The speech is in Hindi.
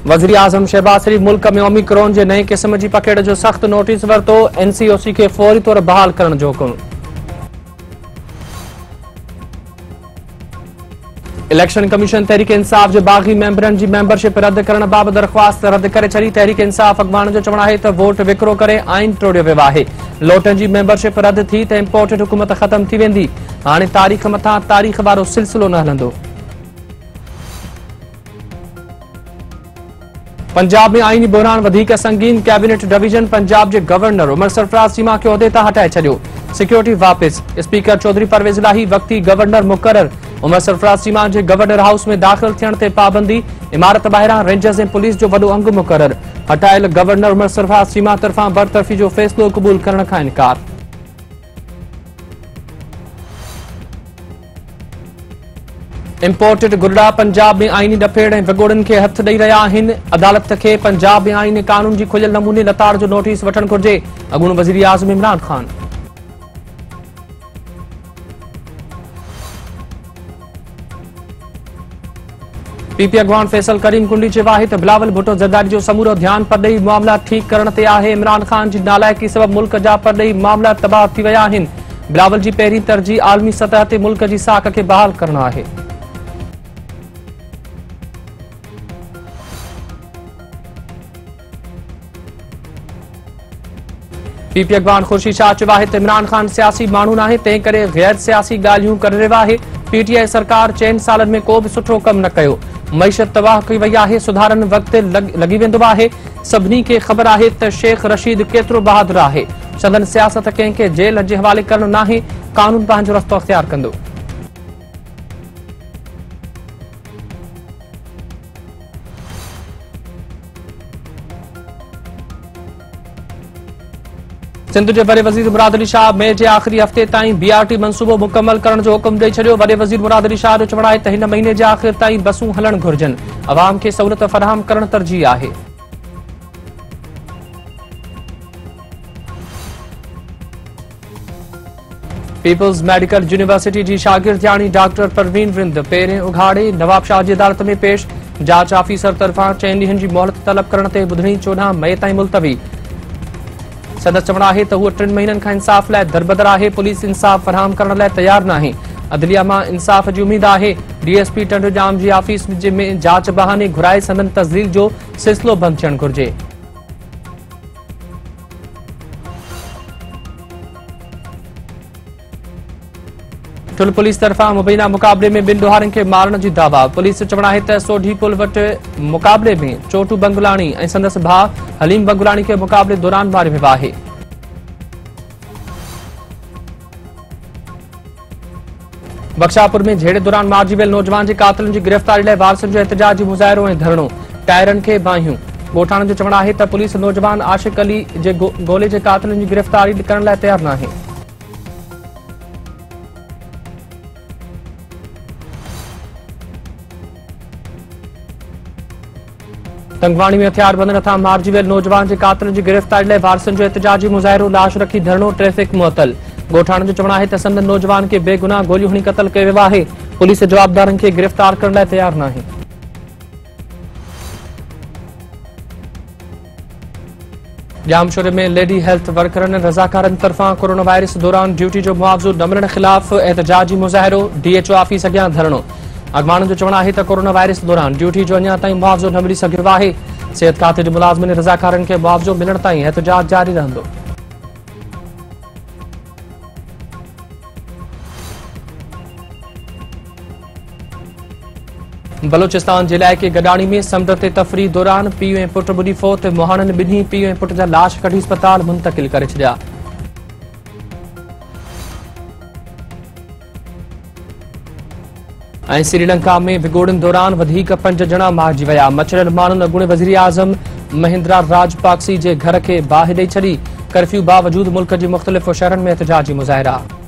वज़ीर आज़म शहबाज शरीफ मुल्क में ओमिक्रॉन के नए क़िस्म की पकड़ जो सख्त नोटिस वरतो। NCOC के फौरी तौर बहाल करण जो हुकुम। इलेक्शन कमीशन तहरीक इंसाफ के बागी मेंबरन की मेंबरशिप रद्द करण बाबत दरख्वास्त रद्द करे छड़ी। तहरीक इंसाफ अगवान जो चवण है तो वोट विक्रो करे आइन टोड़ियो वियो है। लोटन की मेंबरशिप रद्द थी तो इम्पोर्टेड हुकूमत खत्म थी वेंदी। हाणे तारीख मथा तारीख वारो सिलसिलो न हलंदो। पंजाब में आईनी बहरान वधिक संगीन। कैबिनेट डिवीजन पंजाब के गवर्नर उमर सरफराज चीमा के उहदे तां हटाए छड़ियो। सिक्योरिटी वापस। स्पीकर चौधरी परवेज इलाही वक्ती गवर्नर मुकर्रर। उमर सरफराज चीमा के गवर्नर हाउस में दाखिल थियण ते पाबंदी। इमारत ॿाहिरां रेंजर्स ऐं पुलिस जो वॾो अंग मुकर्रर। हटायल गवर्नर उमर सरफराज चीमा तरफां बरतरफ़ी जो फ़ैसिलो क़बूल करण खां इनकार। इम्पोर्टेड गुर्दा पंजाब में आईनी डफेड़ ऐं विगोड़न के हथ ॾेई रहिया आहिनि। अदालत के पंजाब में आईनी कानून की खुलियल नमूने लताड़ जो नोटिस वठण घुर्जे। अॻूणो वज़ीर आज़म इमरान खान। पीपी अगवान फैसल करीम कुंडी चयो आहे त बिलावल भुट्टो ज़रदारी जो समूरो ध्यान परॾेही मामला ठीक करण ते आहे। इमरान खान जी नालायकी सबब मुल्क जा परॾेही मामला तबाह थी विया आहिनि। बिलावल जी पहिरीं तरजीह आलमी सतह ते मुल्क की साख के बहाल करणु आहे। पीपी अगवान खुर्शीद शाह चयो आहे त इमरान खान सियासी माण्हू नाहे, तंहिं करे गैर सियासी ॻाल्हियूं करे रहियो आहे। PTI सरकार 4 सालनि में को भी सुठो कम न कयो। मईशत तबाह कई वई आहे। सुधारन वक्त लगी वेंदो आहे। सभिनी खे ख़बर आहे त शेख रशीद केतिरो बहादुर आहे। संदन सियासत कंहिंखे जेल जे हवाले करणु नाहे, कानून पंहिंजो रस्तो अख्तियार कंदो। सिंध के वडे वज़ीर मुराद अली शाह मई के आखिरी हफ्ते ताईं BRT मनसूबो मुकम्मल करण जो हुकुम ॾेई छॾियो। वडे वज़ीर मुराद अली शाह जो चवण आहे त हिन महीने के आखिर ताईं बसूं हलण घुर्जनि। अवाम खे सहूलियत फराहम करण तरजीह आहे। पीपल्स मेडिकल यूनिवर्सिटी की शागिर्दियाणी डॉक्टर परवीन विंद पहिरें उघाड़े नवाबशाह की अदालत में पेश। जांच ऑफिसर तरफां 4 ॾींहनि की मोहलत तलब करण ते ॿुधणी 14 मई ताईं मुलतवी। सदस्य चवण आहे त हूअ 3 महीननि खां इंसाफ लाइ दरबदर आहे। पुलिस इंसाफ फराहम करण लाइ तैयार नाहे। अदलिया मां इंसाफ की उम्मीद है। DSP टंडुजाम की ऑफिस में जांच बहाने घुराए संदन तस्दील जो सिलसिलो बंद थियण घुर्जे। टुल पुलिस तरफां मुबैना मुकाबले में 2 ॾोहारनि के मारण की दावा। पुलिस चवण आहे त सोढी पुल वट मुकाबले में चोटू बंगुलाणी ऐं संदसि भाउ हलीम बंगुलाणी के मुकाबले दौरान मारियो वियो आहे। बख्शापुर में झेड़े दौरान मारिजी वियल नौजवान के कातिलनि की गिरफ्तारी लाइ वारसनि जो एहतजाजी मुज़ाहिरो ऐं धरणो। टायरनि खे बाहियूं। ॻोठाणनि जो चवण आहे त पुलिस नौजवान आशिक अली जे गोले के कातिलनि की गिरफ्तारी करण लाइ तैयार नाहे। तंगवाणी में हथियारबंद नथा मारिजी वियल नौजवान के कातिलनि की गिरफ्तारी लाइ वारसनि जो एहतजाजी मुज़ाहिरो। लाश रखी धरणो। ट्रैफिक मुअतल। ॻोठाणनि जो चवण आहे त संदन नौजवान के बेगुनाह गोलियूं हणी क़त्ल कयो वियो आहे। पुलिस जवाबदारनि खे गिरफ्तार करण लाइ तैयार नाहे। जामशोरे में लेडी हेल्थ वर्करनि रज़ाकारनि तरफां कोरोना वायरस दौरान ड्यूटी जो मुआवज़ो न मिलण ख़िलाफ़ एहतजाजी मुज़ाहिरो। DHO ऑफिस अॻियां धरणो। अगवान जो चवण आहे त कोरोना वायरस दौरान ड्यूटी जो अञा ताईं मुआवज़ो न मिली सघियो आहे। सेहत खाते जे मुलाज़िमनि रज़ाकारनि खे मुआवज़ो मिलण ताईं एहतजाज जारी रहंदो। बलोचिस्तान जे इलाइक़े गडाणी में समुंड ते तफ़रीह दौरान पीउ ऐं पुट बुॾी फौत। मोहाणनि ॿिन्ही पीउ ऐं पुट जा लाश कढी अस्पताल मुंतक़िल करे छॾिया। ऐं श्रीलंका में विगोड़नि दौरान वधीक 5 ॼणा मारिजी विया। मचड़ियल माण्हुनि अॻूणे वज़ीर आज़म महिंद्रा राजपाक्सी जे घर खे बाहि ॾेई छॾी। कर्फ्यू बावजूद मुल्क जी मुख़्तलिफ़ शहरनि में एहतजाजी मुज़ाहिरा।